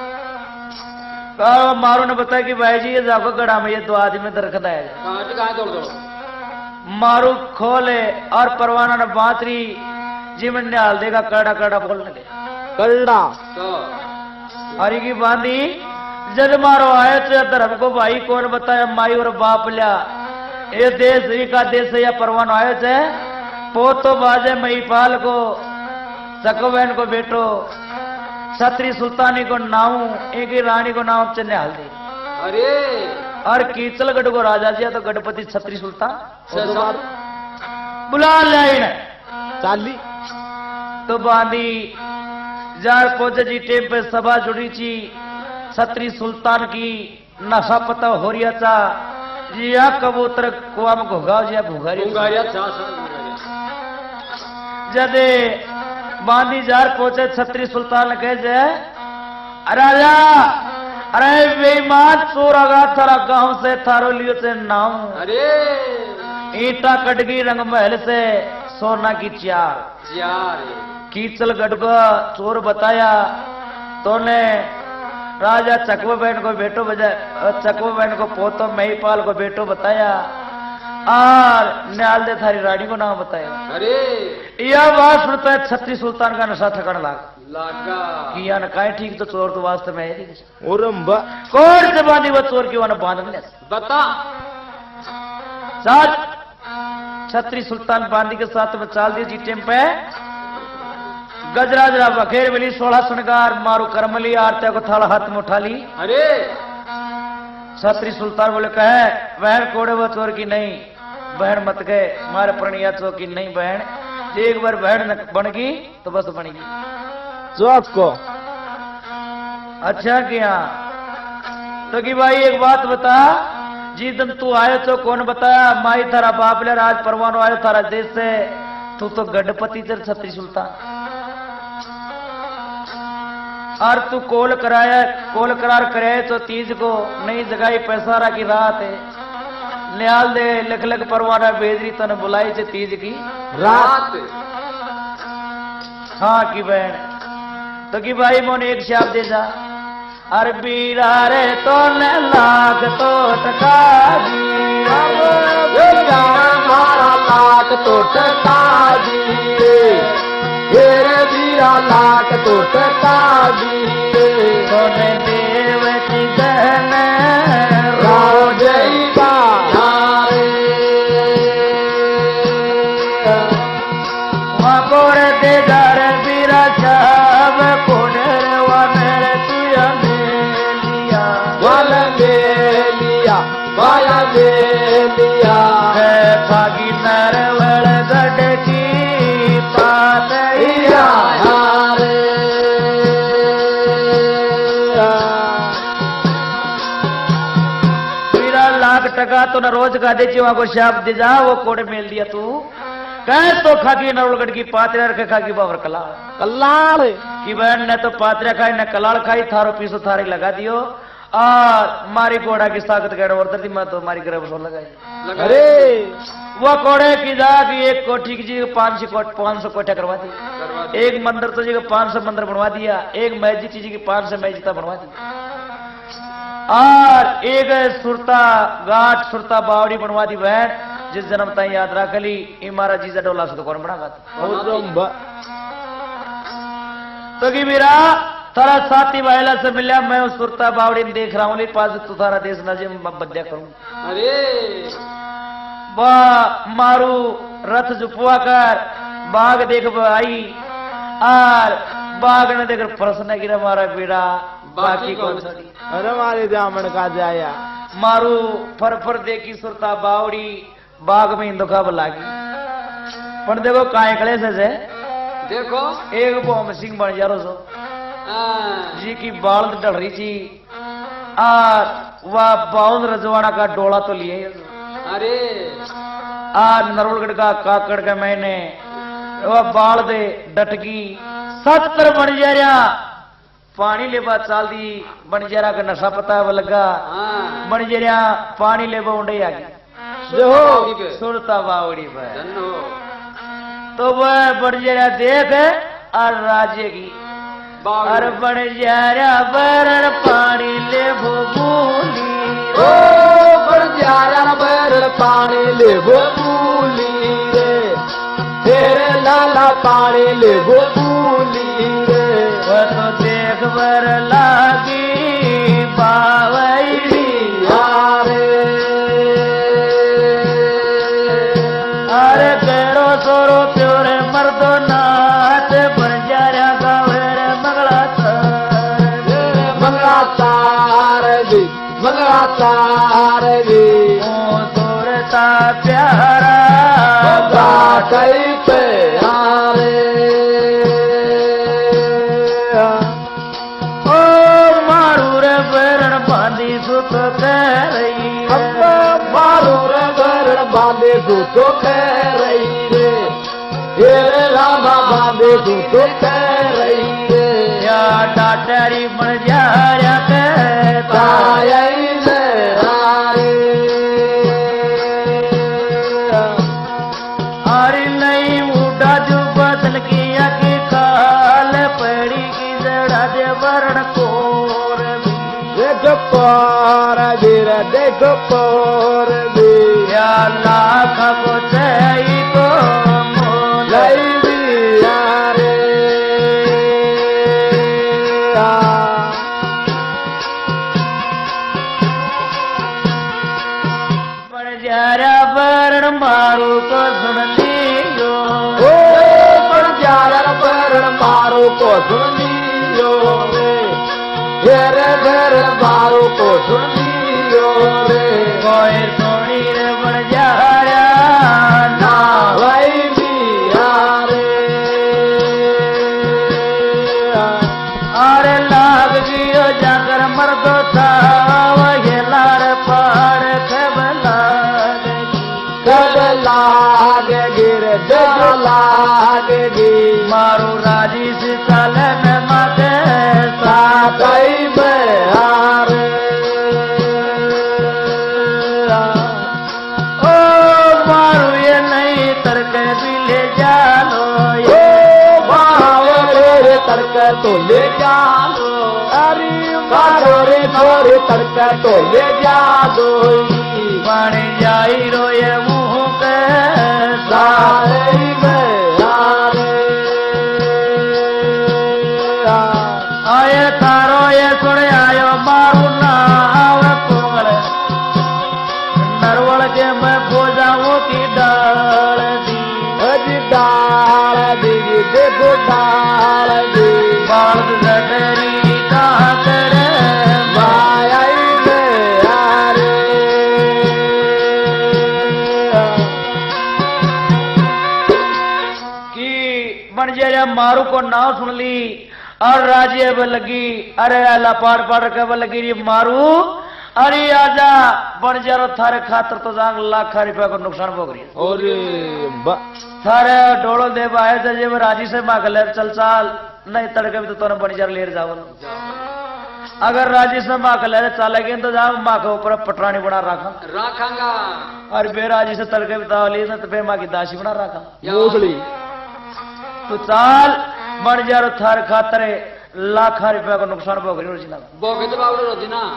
कहा मारो ने बताया कि भाई जी ये जाको गड़ा में ये दो आदमी दरखत आया जाए कहाँ से कहाँ दौड़ दौड़ मारू खोले और परवाना ने बातरी जिमन ने हाल देगा कड़ा कड़ा बोलने लगे कल्ला तो हरी की बांधी जब मारो आए तो धर्म को भाई कौन बताया माई और बाप लिया ये देश ही का देश है या परवान आए थे पोतो बाजे मई पाल को सकवेन को बेटो छत्री सुल्तानी को नाऊ एक ही रानी को नाम चन्ने हाल दी अरे और कीचलगढ़ को राजा जी तो गणपति छत्री सुल्तान ससा बुला लिया चाली तो बांधी जार पहुंचे जी टेम पे सभा जुड़ी थी छत्री सुल्तान की नशा पता हो रिया था जी या कबूतर कुआ में घुगाव जी घुघारी गुंगारिया चा सा गुंगारिया जदे बांधी जार पहुंचे छत्री सुल्तान कहे जे राजा अरे बेईमान चोर आगा थारा गांव से थारो लियो से नाम अरे ईटा कटगी रंग महल से सोना की चार यार कीचल गढ़ को चोर बताया तो ने राजा चकवा बहन को बेटो बजा चकवा बहन को पोतो महिपाल को बेटो बताया और न्याल दे थारी रानी को नाम बताया अरे यह बात सुनता है छत्री सुल्तान का नशा ठकन लाग लागा किया न काहे ठीक तो चोर तो वास्तव में है नहीं उरम्बा कौन से बांधी वो चोर की वन बांध ले बता साथ छत्री सुल्तान बांधी के साथ में चाल दिए जी टेम पे गजरा जरा बखेर मिली सोलह श्रृंगार मारू करमली आरत्या को थाला हाथ में उठा ली अरे छत्री सुल्तान बोले कहे बहन कोड़े वो चोर की नहीं बहन मत गए मारे प्रणिया चोर की नहीं बहन एक बार बहन बन गई तो बस बन गई चौक को अच्छा किया तो कि भाई एक बात बता जी तुम तू आयो तो कौन बताया माई थारा बाप ले राज परवानो आयो थारा देश से तू तो गणपति तेरे छत्री सुल्तान और तू कोल कराया कोल करार कराए तो तीज को नई जगाई पैसारा की रात है न्याल दे लख लख परवाना भेजरी तने बुलाई से तीज की रात हाँ की बहन तो कि भाई मोने एक शाप दे जा अरे बीरा रे तो ने लाख तो टका दिया मारा लाख तो टका दिए तेरे दिया लाख तो टका दिए सोने देव की गहन राजेगा मकोर दे दर बीरा सब कोडर वनर तुया लिया वाल दे लिया वाल दे लिया है भागी नरवल गढ़ की पातैया हारे बीरा लाख टका तो न रोज का दे वहां को शाप दे जा वो कोड मेल दिया तू कह तो खाकी नरवलगढ़ की पात्रे रखे खाकी बाबर कला कल्याण कि बहन ने तो पात्रे खाई न कलाड़ खाई थारो पीसो थारे लगा दियो और मारी कोड़ा की ताकत कह और थी मैं तो मारी गर्भ सो लगाई लगा अरे वो कोड़े की जाग एक कोठी की जी पांच सौ कोट पांच सौ कोठा करवा दी करवा दी। एक मंदिर तो जी को पांच सौ मंदिर बनवा दिया एक मस्जिद जी की पांच सौ मस्जिद बनवा दी और एक सुरता घाट सुरता बावड़ी बनवा दी बहन जिस जन्म ताई याद रख ली इमारा जीजा डोला से तो कौन बनागा ओ जम्बा तो की मेरा थारा साथी महिला से मिला मैं उस सुरता बावड़ी में देख रहा हूँ पास तो थारा देश नजे में बद्या करूं अरे वाह मारू रथ जुपवा कर बाघ देख आई और बाघ ने देखकर प्रश्न गिरा मारा बेड़ा बाकी कौन छोड़ी अरे मारे जामन का जाया मारू फर फर देखी सुरता बावड़ी बाघ में दुखा लागी पर देखो काय कले से, से देखो एक बोम सिंह बन जा सो हाँ, जी की बाल डल रही थी और वह बाउन रजवाड़ा का डोला तो लिए अरे आज नरवलगढ़ का काकड़ का मैंने वह बाल दे डटकी सत्तर बंजारा पानी लेबा चाल दी बंजारा का नशा पता वो लगा हाँ बंजारा पानी लेबा उंडे आ गया बावड़ी पे। सुरता बावड़ी पर धन हो तो वह बंजारा देख और राज्य की बावड़ी और बंजारा बरण पानी लेबो बोली ओ पर जाया बैर पानी ले वो भूली रे तेरे लाला पानी ले वो भूली रे वह तो देख बर लागी बावड़ी यारे अरे तेरो सोरो प्योरे मर्दो नाच बंजारा गावेर मंगला मंगला तार दी मंगला तार दी ओ तोरता प्यारा कई पे हारे ओ मारू रे बेरण बांधी सुत कह रही अब्बा मारू रे गरण बांधे तू तो कह रही रे ये रे रामा बांधे तू तो कह रही रे या डाटरी बंजारा कहता तायई ने हारे अरे नहीं मुडा जो बदल किया कि काल पड़ी की जड़ा दे वरण कोर भी देखो पार गिर देखो पार गिर या लाख को चाहिए को मोल लई भी यारे बंजारा वरण मारू को सुन लियो ओ पर जारा पर मारो को सुन लियो रे ये रे घर मारो को सुन लियो रे कोई सोनी रे बंजारा ना वही भी यारे अरे लाग गियो जाकर मर्दो था वही लाड़ पार खबला कब लागे गिर जग लागे गिर मारू राजी से काल में माते सातई में हारे ओ मारू ये नहीं तरके भी ले जानो ओ ये बावरे तड़क तो ले जा दो अरे बावरे छोरे तड़क तो ले जा दो पानी जाई रोए मुँह के सारे में हारे आए थारो ये सुन आयो मारू नाव कोमल नरवल के मैं पूजाऊं की डाल दी अजी डाल दी देखो डाल दी बाल गटरी का करे माया में हारे कि बंजारा मारू को नाव सुन ली और राज्य अब लगी अरे अल्लाह पार पार के लगी रे मारू अरे आजा बंजारो थारे खातर तो जांग लाख रुपया को नुकसान भोग रही है और बा थारे डोलो दे बाहे जब राजी से मांग ले चल चाल नहीं तड़के भी तो तोने बंजार ले जाओ अगर राजी से माँ का ले चलेगी तो जा माँ के ऊपर पटरानी बना रखा रखांगा और बेराजी से तड़के बिता ली तो फिर माँ की दासी बना रखा मोसली तो चाल बन जा रो थार खातरे लाखा रुपया का नुकसान भोग रही हो बोगे तो बाबू रोजी ना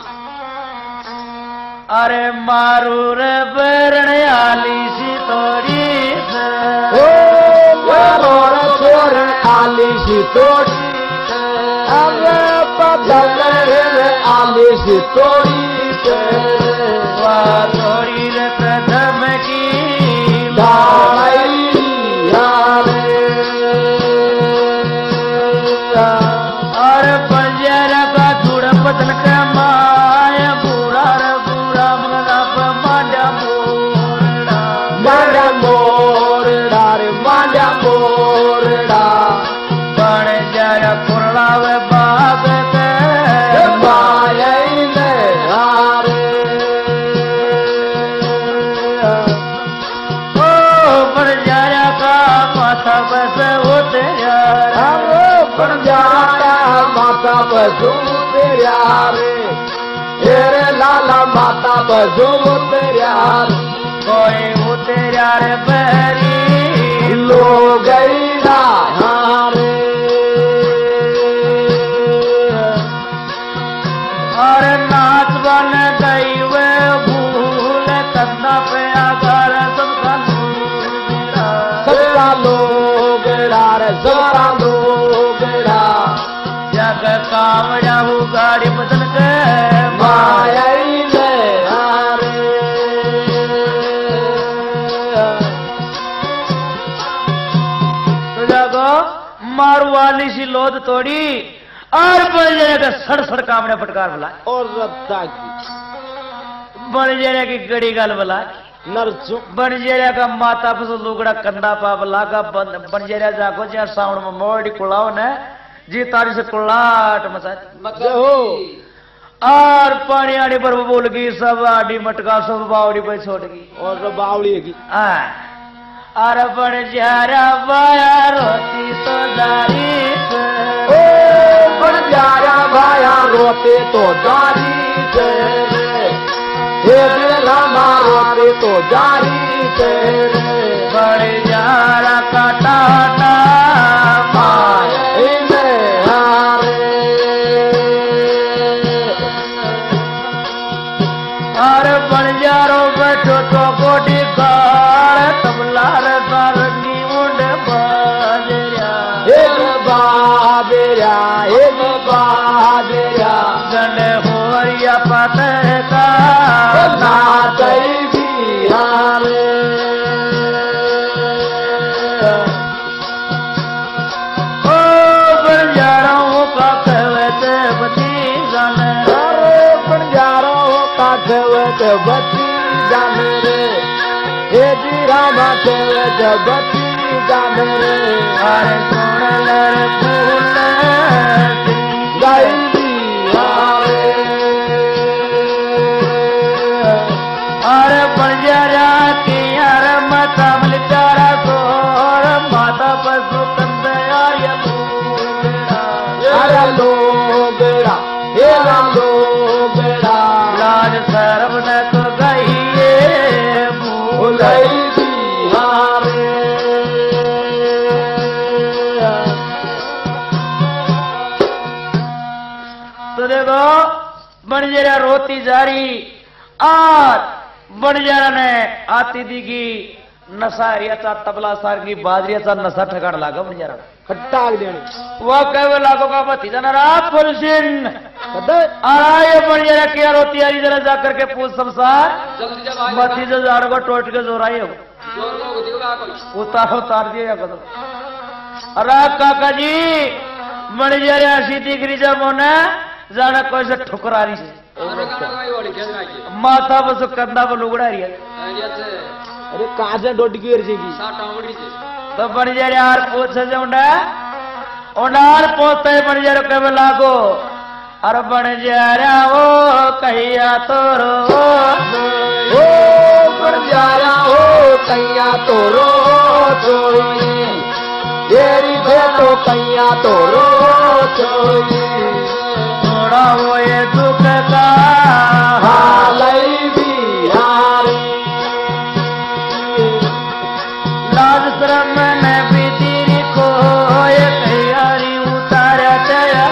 अरे मारू रे बरण आली सी तोड़ी से ओ मारो रे छोर आली सी तोड़ी अरे बदल रे आली सी तोड़ी से वा तोड़ी रे प्रथम की दाई यारे और पंजरा का धूड़ बदन का माया बुरा रे बुरा मगना पे मांडा मोरड़ा मांडा मोरड़ा रे मांडा मोरड़ा बण जरा कुरला वे बाग के माया ने हारे ओ बण जरा का माथा बस होते यार बन जाता माता बजू तेरा रे तेरे लाला माता बजू तेरा कोई होते यार बहरी लोग हारे और नाच बन गई वे भूल कंधा पे आकर सबका सबका लोग रे सबका लोग जग काम जाऊ गाड़ी बदल के माया ने हारे तो जागो मारू वाली सी लोद तोड़ी और बड़े का सड़ सड़ कामने फटकार बुला और रत्ता की बड़े की गड़ी गाल बुला नरसू बनजेरिया का माता पसु लुगड़ा कंधा पावला का बनजेरिया जाको जहाँ साउंड में मोड़ी कुलाओ ने जी तारी से कुलाट मचा मतलब और पानी आने पर वो बोल गई सब आडी मटका सब बावड़ी पे छोड़ गई और बावली की अरे बनजेरा बाया रोती तो जारी से ओ बन जाया भाया रोते तो जारी से हे रामा रोते तो जारी से बनजेरा काटा माया में हारे और बनजारो बैठो तो कोटी कार तबलार सारंगी मुंड बाजरा एक बाबेरा एक बाबेरा गंड होरिया पतर का नाचई बिहारे ओ बनजारों का कहते बती जाने अरे बंजारों का खेवत बती जाने रे हे जी रामा खेवत बती जाने रे अरे सुन लर फूल गाई बिहारे अरे बनजारा की यार माता मलिकारा सोर माता पशु कंदया या अरे लोगड़ा हे लोगड़ा लाज सर्व न तो गई भूलई बिहारे तो देखो बनजेरा रोती जारी और बनजेरा ने आती दी की नशा तबला सार की बाजरियाचा नशा ठिकाण लागा बनजेरा खट्टा देणी वह कई लागो का भतीजा ना रात पुलसिन कदे आए बनजेरा क्या रोती आई जरा जाकर के पूछ संसार जल्दी जब आए भतीजा जाड़ को टोट के जोराई हो जोर को दिखा कोई उतारो उतार दिया कदम अरे काका जी बनजेरा सीधी गिरिजा मोने जाना कोई से ठुकरारी से अरे गाना गाई वाली खेल गाई माथा बस कंधा पर लुगड़ा रही है आइडिया से अरे काजे डोड की एरजेगी सात टांगड़ी से तो बन जा यार पूछ से उंडा उंडार पोते बन जा कब लागो अरे बन जा रा ओ कहिया तो रो ओ पर जाया हो कैया तो रो चोरी येरी दे तो कैया तो रो चोरी थोड़ा वो ये दुख का हालई बिहारी लाज शर्म न बीती को तैयारी उतारा चया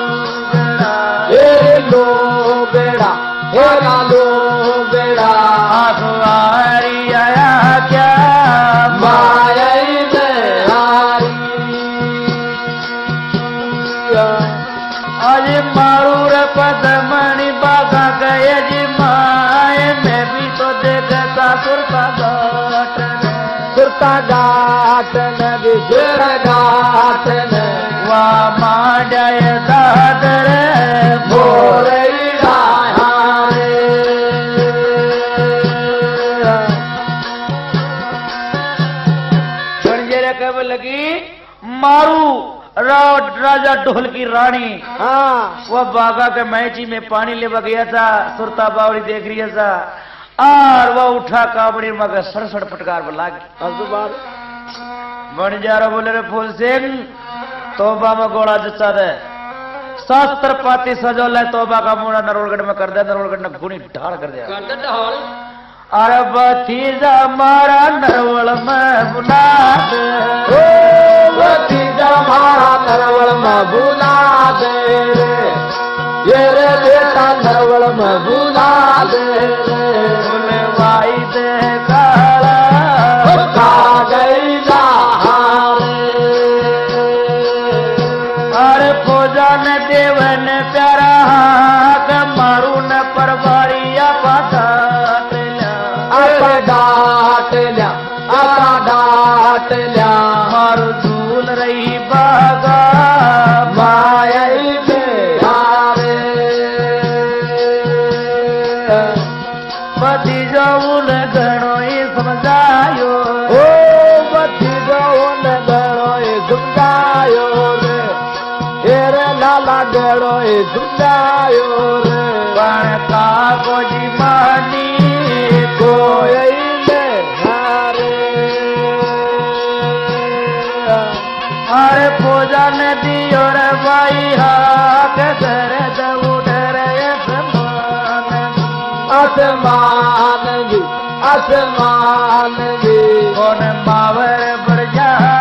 हे लो बेड़ा हे लो बेड़ा आसवारी आया क्या मायई बिहारी आज मारू रे पदमणि बागा गए जी माए मैं भी तो देखता सुरता घाट सुरता घाट नदी सुर घाट न वा माडय दादर मोरे कब लगी मारू राजा ढोल की रानी हाँ वह बागा के मैची में पानी लेवा गया था सुरता बावड़ी देख रही था और वह उठा काबड़ी मगर सड़सड़ पटकार बला बन जा रहा बोले रे फूल सिंह तोबा में गोड़ा जच्चा दे शास्त्र पाती सजोल है तोबा का मुड़ा नरोलगढ़ में कर दे नरोलगढ़ ने गुणी ढाल कर दिया कंटट हॉल अरे भतीजा मारा नरवल में बुला दे ओ भतीजा मारा नरवल में बुला दे रे ये रे बेटा नरवल में बुला दे रे बोले भाई दे काला का गई अरे फौजा ने देवन प्यारा हाथ मारू न परवारिया पाता डाट लिया आता डाट लिया मारू झूल रही बागा मायई बिहारे भतीजा उन गणो समझायो ओ भतीजा उन गणो समझायो रे हेरे लाला गणो समझायो रे पण का गोजी मानी कोई अरे पूजा ने दियो रे भाई हाथ सर उधर आसमान जी आसमान जी कौन मावर बढ़ जा